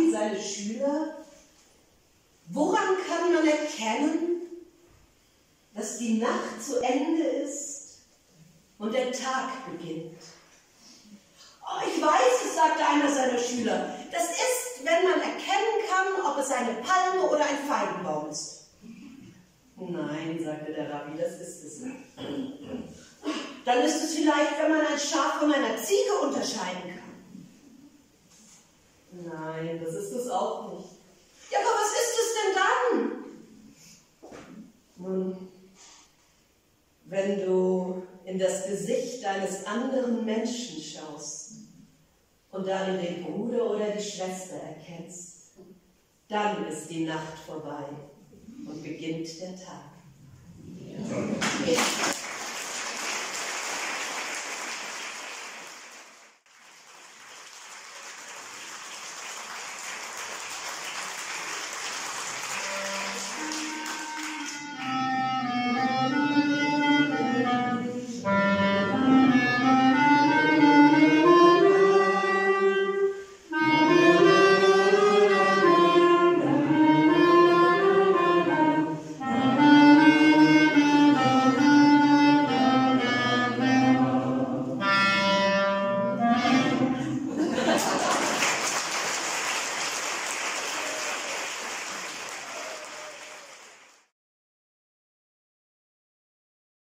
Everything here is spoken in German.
Rabbi seine Schüler: Woran kann man erkennen, dass die Nacht zu Ende ist und der Tag beginnt? Oh, ich weiß es, sagte einer seiner Schüler. Das ist, wenn man erkennen kann, ob es eine Palme oder ein Feigenbaum ist. Nein, sagte der Rabbi, das ist es nicht. Dann ist es vielleicht, wenn man ein Schaf von einer Ziege unterscheiden kann. Nein, das ist es auch nicht. Ja, aber was ist es denn dann? Nun, wenn du in das Gesicht eines anderen Menschen schaust und darin den Bruder oder die Schwester erkennst, dann ist die Nacht vorbei und beginnt der Tag. Ja.